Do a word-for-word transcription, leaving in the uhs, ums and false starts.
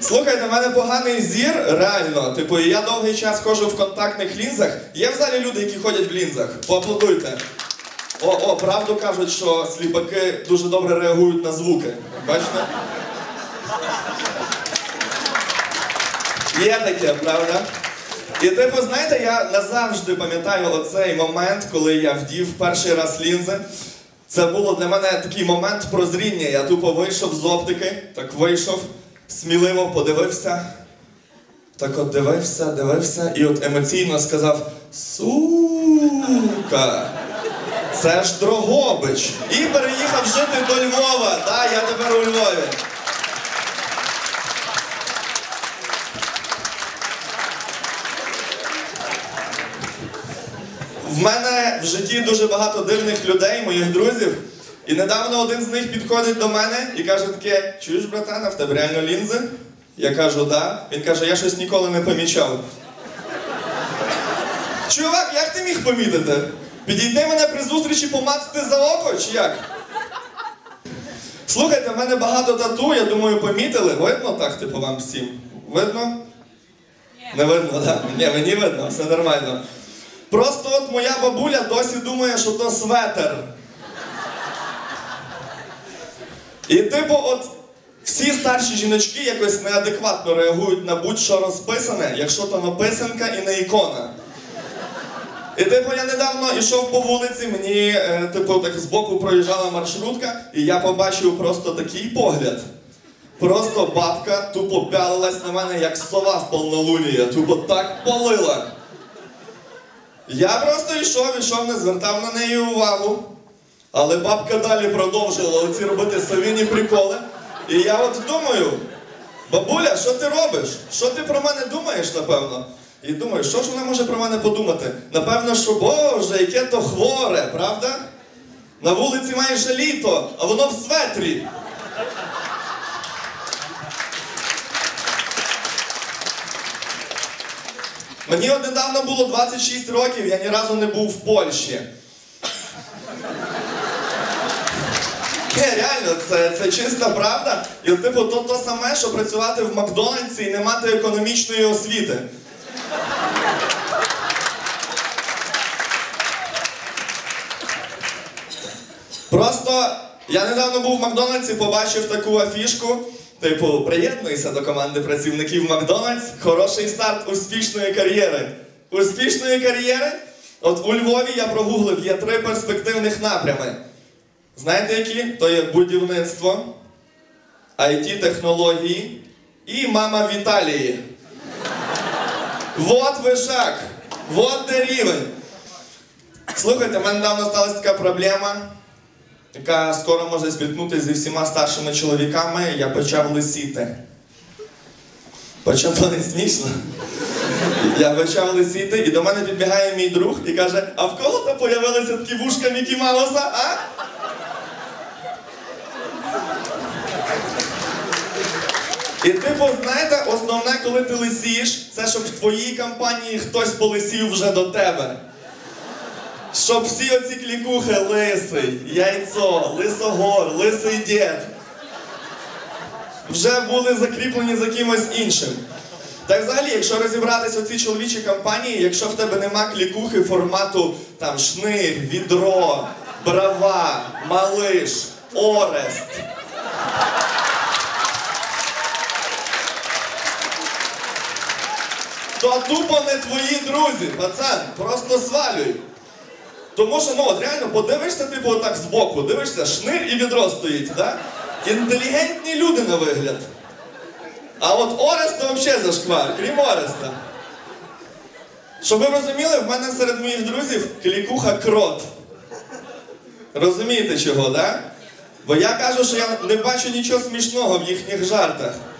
Слухайте, в мене поганий зір, реально. Типу, я довгий час ходжу в контактних лінзах. Є в залі люди, які ходять в лінзах? Поаплодуйте. О, о, правду кажуть, що сліпаки дуже добре реагують на звуки. Бачите? Є таке, правда? І типу, знаєте, я назавжди пам'ятаю оцей момент, коли я вдів перший раз лінзи. Це було для мене такий момент прозріння. Я тупо вийшов з оптики, так вийшов, сміливо подивився. Так от дивився, дивився і от емоційно сказав: сука, це ж Дрогобич. І переїхав жити до Львова. Так, я тепер у Львові. В мене в житті дуже багато дивних людей, моїх друзів. І недавно один з них підходить до мене і каже таке: чуєш, братана, в тебе реально лінзи? Я кажу, да. Він каже, я щось ніколи не помічав. Чувак, як ти міг помітити? Підійти мене при зустрічі помацати за око, чи як? Слухайте, в мене багато тату, я думаю, помітили. Видно так, типу, вам всім? Видно? Не видно, так? Ні, мені видно, все нормально. Просто от моя бабуля досі думає, що то светер. І типу от всі старші жіночки якось неадекватно реагують на будь-що розписане, якщо то написанка і не ікона. І типу я недавно йшов по вулиці, мені е, типу так збоку проїжджала маршрутка, і я побачив просто такий погляд. Просто бабка тупо пялилась на мене, як сова в повнолунія, тупо так палила. Я просто йшов, йшов, не звертав на неї увагу. Але бабка далі продовжила оці робити совіні приколи. І я от думаю, бабуля, що ти робиш? Що ти про мене думаєш, напевно? І думаю, що ж вона може про мене подумати? Напевно, що, боже, яке то хворе, правда? На вулиці майже літо, а воно в светрі. Мені от недавно було двадцять шість років, я ні разу не був в Польщі. Ні, реально, це, це чиста правда. І от, типу, то то саме, що працювати в Макдональдсі і не мати економічної освіти. Просто я недавно був в Макдональдсі, побачив таку афішку. Типу, приєднуйся до команди працівників Макдональдс. Хороший старт успішної кар'єри. Успішної кар'єри? От у Львові я прогуглив, є три перспективних напрями. Знаєте які? То є будівництво, ай ті-технології і мама в Італії. Вот вишак, вот де рівень. Слухайте, в мене недавно сталася така проблема, яка скоро може спіткнутися зі всіма старшими чоловіками. Я почав лисіти. Почав, то не смішно. Я почав лисіти, і до мене підбігає мій друг і каже: а в кого то появилися такі вушка Мікі Мауса, а? І типу, знаєте, основне, коли ти лисієш, це щоб в твоїй компанії хтось полисів вже до тебе. Щоб всі оці клікухи: лисий, яйцо, лисогор, лисий дід вже були закріплені за кимось іншим. Та й взагалі, якщо розібратися у цій чоловічій компанії, якщо в тебе нема клікухи формату там шнир, відро, брава, малиш, орест, то тупо не твої друзі, пацан, просто свалюй. Тому що, ну от реально, подивишся, типу, отак збоку, дивишся, шнир і відро стоїть, да? Інтелігентні люди на вигляд. А от Орест то взагалі зашквар, крім Ореста. Щоб ви розуміли, в мене серед моїх друзів клікуха крот. Розумієте чого, да? Бо я кажу, що я не бачу нічого смішного в їхніх жартах.